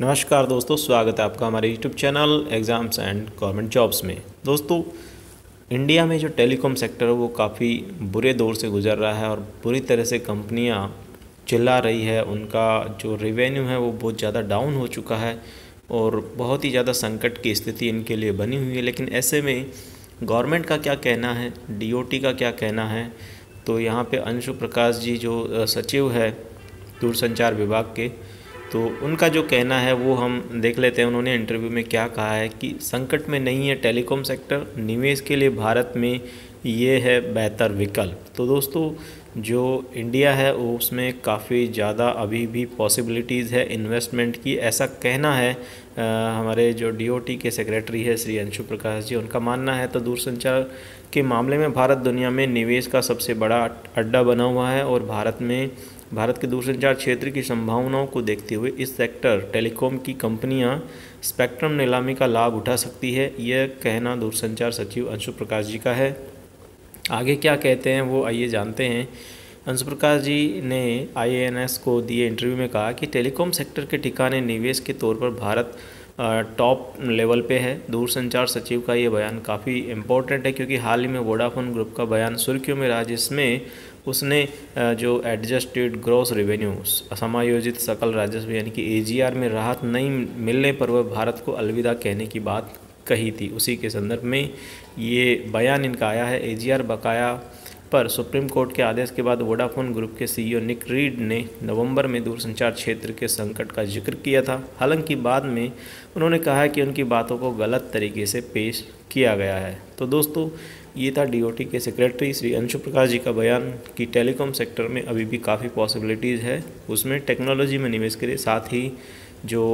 नमस्कार दोस्तों, स्वागत है आपका हमारे YouTube channel exams and government jobs में। दोस्तों, इंडिया में जो टेलीकॉम सेक्टर है वो काफ़ी बुरे दौर से गुजर रहा है और बुरी तरह से कंपनियां चिल्ला रही है। उनका जो रेवेन्यू है वो बहुत ज़्यादा डाउन हो चुका है और बहुत ही ज़्यादा संकट की स्थिति इनके लिए बनी हुई है। लेकिन ऐसे में गवर्नमेंट का क्या कहना है, DoT का क्या कहना है, तो यहाँ पे अंशु प्रकाश जी जो सचिव है दूरसंचार विभाग के, तो उनका जो कहना है वो हम देख लेते हैं। उन्होंने इंटरव्यू में क्या कहा है कि संकट में नहीं है टेलीकॉम सेक्टर, निवेश के लिए भारत में ये है बेहतर विकल्प। तो दोस्तों, जो इंडिया है वो उसमें काफ़ी ज़्यादा अभी भी पॉसिबिलिटीज़ है इन्वेस्टमेंट की, ऐसा कहना है हमारे जो DoT के सेक्रेटरी है श्री अंशु प्रकाश जी। उनका मानना है तो दूरसंचार के मामले में भारत दुनिया में निवेश का सबसे बड़ा अड्डा बना हुआ है और भारत के दूरसंचार क्षेत्र की संभावनाओं को देखते हुए इस सेक्टर टेलीकॉम की कंपनियां स्पेक्ट्रम नीलामी का लाभ उठा सकती है। यह कहना दूरसंचार सचिव अंशु प्रकाश जी का है। आगे क्या कहते हैं वो आइए जानते हैं। अंशु प्रकाश जी ने IANS को दिए इंटरव्यू में कहा कि टेलीकॉम सेक्टर के ठिकाने निवेश के तौर पर भारत टॉप लेवल पे है। दूरसंचार सचिव का ये बयान काफ़ी इम्पोर्टेंट है क्योंकि हाल ही में वोडाफोन ग्रुप का बयान सुर्खियों में रहा, जिसमें उसने जो एडजस्टेड ग्रॉस रेवेन्यू समायोजित सकल राजस्व यानी कि AGR में राहत नहीं मिलने पर वह भारत को अलविदा कहने की बात कही थी। उसी के संदर्भ में ये बयान इनका आया है। AGR बकाया पर सुप्रीम कोर्ट के आदेश के बाद वोडाफोन ग्रुप के CEO निक रीड ने नवंबर में दूरसंचार क्षेत्र के संकट का जिक्र किया था। हालांकि बाद में उन्होंने कहा कि उनकी बातों को गलत तरीके से पेश किया गया है। तो दोस्तों, ये था DoT के सेक्रेटरी श्री अंशु प्रकाश जी का बयान कि टेलीकॉम सेक्टर में अभी भी काफ़ी पॉसिबिलिटीज़ है उसमें टेक्नोलॉजी में निवेश के लिए। साथ ही जो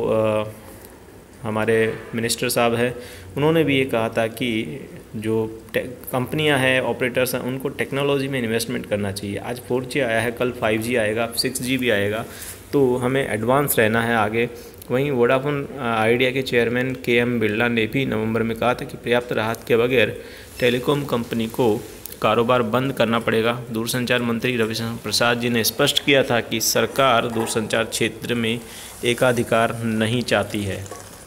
हमारे मिनिस्टर साहब हैं उन्होंने भी ये कहा था कि जो कंपनियां हैं, ऑपरेटर्स हैं, उनको टेक्नोलॉजी में इन्वेस्टमेंट करना चाहिए। आज 4G आया है, कल 5G आएगा, 6G भी आएगा, तो हमें एडवांस रहना है आगे। वहीं वोडाफोन आइडिया के चेयरमैन KM बिरला ने भी नवंबर में कहा था कि पर्याप्त राहत के बगैर टेलीकॉम कंपनी को कारोबार बंद करना पड़ेगा। दूरसंचार मंत्री RS प्रसाद जी ने स्पष्ट किया था कि सरकार दूरसंचार क्षेत्र में एकाधिकार नहीं चाहती है।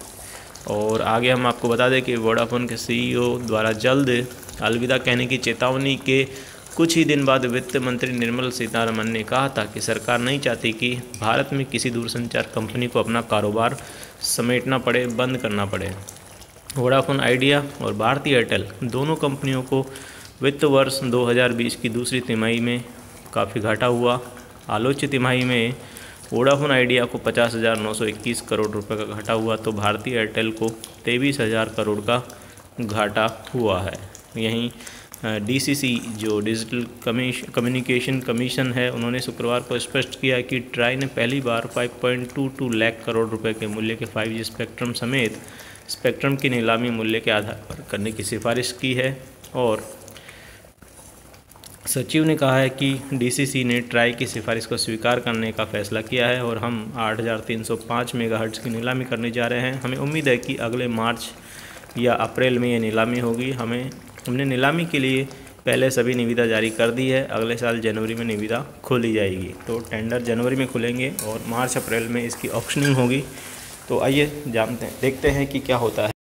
और आगे हम आपको बता दें कि वोडाफोन के CEO द्वारा जल्द अलविदा कहने की चेतावनी के कुछ ही दिन बाद वित्त मंत्री निर्मला सीतारमण ने कहा था कि सरकार नहीं चाहती कि भारत में किसी दूरसंचार कंपनी को अपना कारोबार समेटना पड़े, बंद करना पड़े। वोडाफोन आइडिया और भारती एयरटेल दोनों कंपनियों को वित्त वर्ष 2020 की दूसरी तिमाही में काफ़ी घाटा हुआ। आलोच्य तिमाही में वोडाफोन आइडिया को 50,921 करोड़ रुपए का घाटा हुआ तो भारती एयरटेल को 23,000 करोड़ का घाटा हुआ है। यहीं DCC जो डिजिटल कम्युनिकेशन कमीशन है, उन्होंने शुक्रवार को स्पष्ट किया कि ट्राई ने पहली बार 5.22 लाख करोड़ रुपए के मूल्य के 5G स्पेक्ट्रम समेत स्पेक्ट्रम की नीलामी मूल्य के आधार पर करने की सिफारिश की है। और सचिव ने कहा है कि DCC ने ट्राई की सिफारिश को स्वीकार करने का फैसला किया है और हम 8,305 मेगाहर्ट्ज़ की नीलामी करने जा रहे हैं। हमें उम्मीद है कि अगले मार्च या अप्रैल में ये नीलामी होगी। हमने नीलामी के लिए पहले सभी निविदा जारी कर दी है। अगले साल जनवरी में निविदा खोली जाएगी। तो टेंडर जनवरी में खुलेंगे और मार्च अप्रैल में इसकी ऑक्शनिंग होगी। तो आइए जानते हैं, देखते हैं कि क्या होता है।